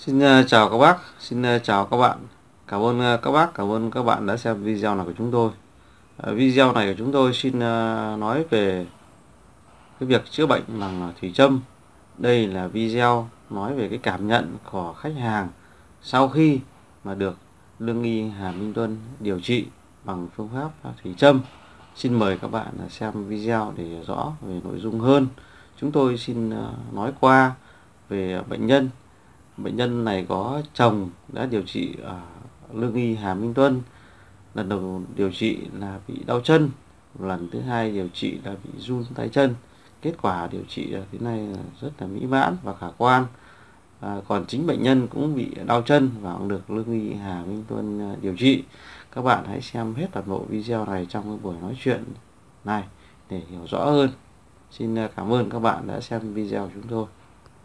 Xin chào các bác, xin chào các bạn. Cảm ơn các bác, cảm ơn các bạn đã xem video này của chúng tôi. Video này của chúng tôi xin nói về cái việc chữa bệnh bằng thủy châm. Đây là video nói về cái cảm nhận của khách hàng sau khi mà được Lương y Hà Minh Tuân điều trị bằng phương pháp thủy châm. Xin mời các bạn xem video để hiểu rõ về nội dung hơn. Chúng tôi xin nói qua về bệnh nhân. Bệnh nhân này có chồng đã điều trị ở Lương y Hà Minh Tuân. Lần đầu điều trị là bị đau chân, lần thứ hai điều trị là bị run tay chân. Kết quả điều trị đến nay rất là mỹ mãn và khả quan. Còn chính bệnh nhân cũng bị đau chân và cũng được Lương y Hà Minh Tuân điều trị. Các bạn hãy xem hết toàn bộ video này trong cái buổi nói chuyện này để hiểu rõ hơn. Xin cảm ơn các bạn đã xem video của chúng tôi.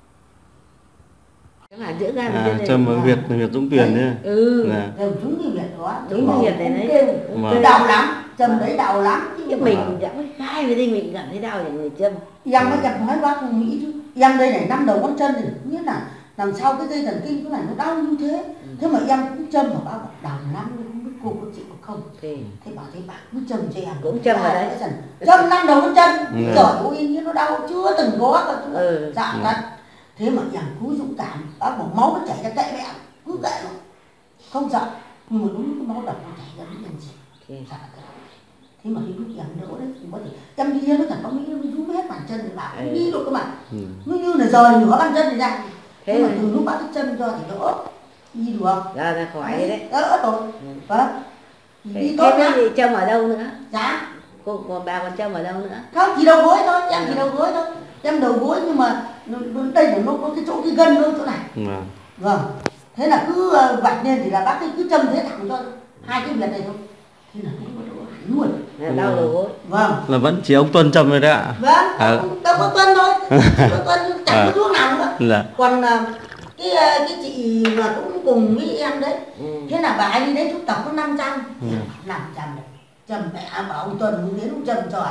Châm ở Việt Dũng Tuyền nhé. Đúng như Việt đó. Đúng như Việt này đấy. Đau lắm, châm đấy đau lắm. Chứ mình chẳng khai với đây mình cảm thấy đau để người châm. Em mới gặp nói bác nghĩ chứ. Em đây này 5 đầu ngón chân này, nghĩa là làm sao cái dây thần kinh cái này nó đau như thế. Thế mà em cũng châm mà bác bảo đau lắm, không biết cô có chịu không. Thế bảo thế bác cứ châm cho em. Cũng châm ở đấy. Châm 5 đầu ngón chân. Trời ơi như nó đau chưa từng có cơ. Dạ thật. Thế mà em cứ dũng cảm, bác bảo máu nó chảy ra kệ mẹ, cứ kệ nó, không sợ. Nhưng mà đúng cái máu độc nó chảy ra biết làm gì. Dạ. Thế mà cái lúc em đỡ đấy, có thể em đi nó thật có nghĩ nó rúm hết bàn chân thì bảo không đi được cơ mà. Nó như là rời nửa bàn chân này ra. Thế mà từ lúc bác cái chân cho thì đỡ, đi được. Ra khỏi đấy. Đỡ rồi. Vâng. Đi tốt lắm. Thế châm ở đâu nữa? Dạ. Còn bà còn châm ở đâu nữa? Không, chỉ đầu gối thôi, em chỉ đầu gối thôi. Em đầu gối nhưng mà đây là nó có cái chỗ cái gân nữa chỗ này. Vâng. Thế là cứ vạch lên thì là bác ấy cứ châm thế thẳng cho hai cái việc này thôi. Thế là cũng có độ hẳn luôn. Đau đầu gối. Vâng. Là vẫn chỉ ông Tuân châm thôi đấy ạ. Vâng. Đâu có Tuân thôi. Có Tuân chẳng có thuốc nào nữa. Là. Còn cái chị mà cũng cùng với em đấy. Thế là bà ấy đi đấy thuốc tổng có 500. 500 đấy. Châm mẹ bảo ông Tuân cũng đến ông châm tròn.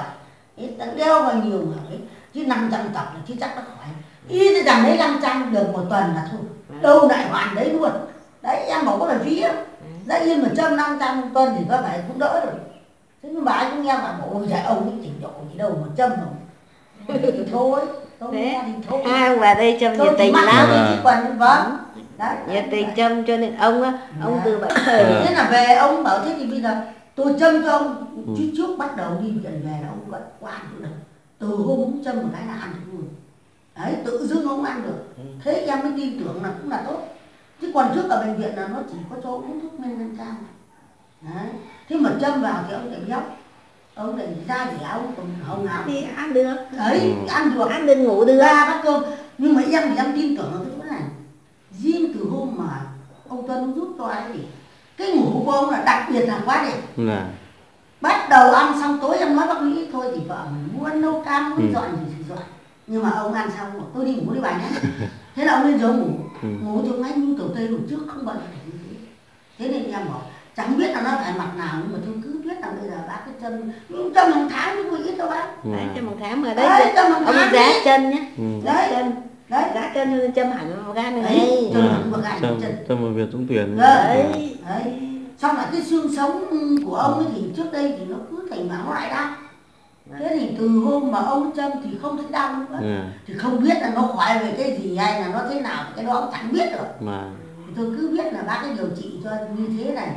Đeo bao nhiêu mà ấy. Chứ 500 tập là chứ chắc nó khỏi. Ý thì rằng đấy 500 được một tuần là thôi. Đâu lại hoàn đấy luôn. Đấy em bảo có là phí đâu. Ra yên mà châm 500 một tuần thì có phải cũng đỡ rồi. Thế nhưng bà ấy cũng nghe bảo ôi trời ông ấy trình độ gì đâu mà châm không. Thì thôi. Thế ông vào đây châm nhiệt tình lắm. Vâng. Nhiệt tình châm cho nên ông từ bệnh. Thế là về ông bảo thế thì bây giờ tôi châm cho ông. Chứ trước bắt đầu đi viện về là ông vẫn qua được. Từ hôm ông châm một cái là ăn được luôn. Đấy, tự dưng ông ăn được. Thế em mới tin tưởng là cũng là tốt. Chứ còn trước ở bệnh viện là nó chỉ có cho uống thuốc men gan cao. Đấy. Thế mà châm vào thì ông lại béo. Ông lại da dẻ, ông còn hồng hào. Thì ăn được. Đấy, ăn được. Ăn được ngủ được. Ra bát cơm. Nhưng mà em thì em tin tưởng ở cái chỗ này. Riêng từ hôm mà ông Tuân giúp cho ấy thì cái ngủ của ông là đặc biệt là quá đẹp. Bắt đầu ăn xong tối em nói bác nghĩ thôi thì vợ mình muốn nấu cam, muốn dọn gì thì dọn. Nhưng mà ông ăn xong tôi đi ngủ đi bà nhé. Thế là ông lên giường ngủ. Ngủ thì ông ấy như kiểu tây hồi trước không bận gì. Thế nên em bảo chẳng biết là nó phải mặt nào nhưng mà tôi cứ biết là bây giờ bác cái chân trong một tháng chứ không ít đâu bác. Đấy, trong một tháng mà đấy ông giá chân nhé. Đấy. Đấy, giá chân cho châm hẳn vào gan này. Đấy, châm ở Việt Dũng Tuyền. Đấy. Xong lại cái xương sống của ông ấy thì trước đây thì nó cứ thành mà nó lại đau. Thế thì từ hôm mà ông châm thì không thấy đau nữa. Thì không biết là nó khỏi về cái gì hay là nó thế nào cái đó cũng chẳng biết được. Thì tôi cứ biết là bác ấy điều trị cho như thế này.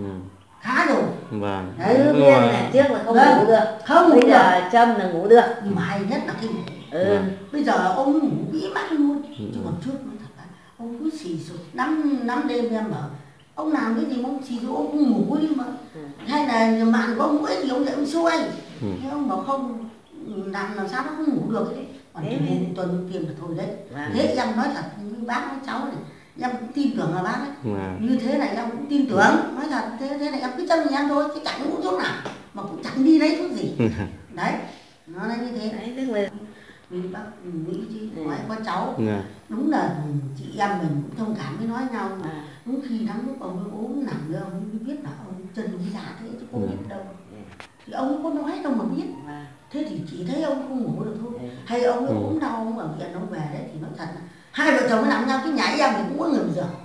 Khá rồi. Vâng. Đấy, biết là trước là không ngủ được. Không ngủ bây giờ châm là ngủ được. Nhưng mà hay nhất là cái ngủ. Bây giờ ông ngủ vĩ mãi luôn. Chứ còn trước nói thật là ông cứ xì sụt năm đêm em bảo ông làm cái gì mà ông xì sụt ông cũng ngủ đi mà. Hay là màn có mũi thì ông dậy ông xuôi. Thế ông bảo không làm sao nó không ngủ được đấy. Còn từ hôm Tuần tiêm là thôi đấy. Thế em nói thật như bác nói cháu này em cũng tin tưởng là bác ấy. Như thế này em cũng tin tưởng. Nói thật thế này em cứ chăm em thôi chứ chẳng uống thuốc nào mà cũng chẳng đi lấy thuốc gì. Đấy nó là như thế. Đấy tức là vì bác nghĩ chứ nói có cháu đúng là chị em mình cũng thông cảm với nói nhau mà đúng khi lắm lúc ông ốm nằm nữa ông mới biết là ông chân ông già thế chứ không biết đâu. Thì ông có nói đâu mà biết. Thế thì chỉ thấy ông không ngủ được thôi. Hay ông ốm đau ông ở viện ông về đấy thì nói thật là hai vợ chồng mới nằm nhau cái nhà em thì cũng có người giường.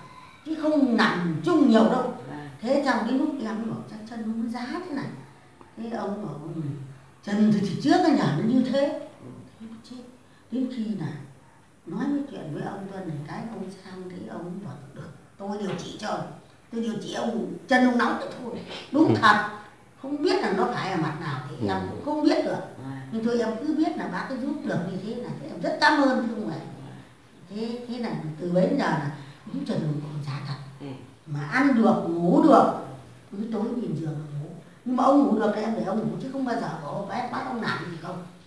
chứ không nằm chung nhiều đâu. Thế trong cái lúc em bảo chắc chân nó mới giá thế này, thế ông bảo chân thì trước cái nhà nó như thế, thế chết. Đến khi là nói với chuyện với ông Tuân này cái ông sang thấy ông bảo được tôi điều trị cho, tôi điều trị ông chân ông nóng thế thôi. Đúng thật, không biết là nó phải ở mặt nào thì em cũng không biết được, nhưng thôi em cứ biết là bác cứ giúp được như thế là thế em rất cảm ơn chứ không phải. Thế là từ bấy giờ là đúng Trần Hùng còn giá thật, mà ăn được ngủ được, cứ tối nhìn giường ngủ. Nhưng mà ông ngủ được thì em để ông ngủ chứ không bao giờ có bắt ông làm gì không.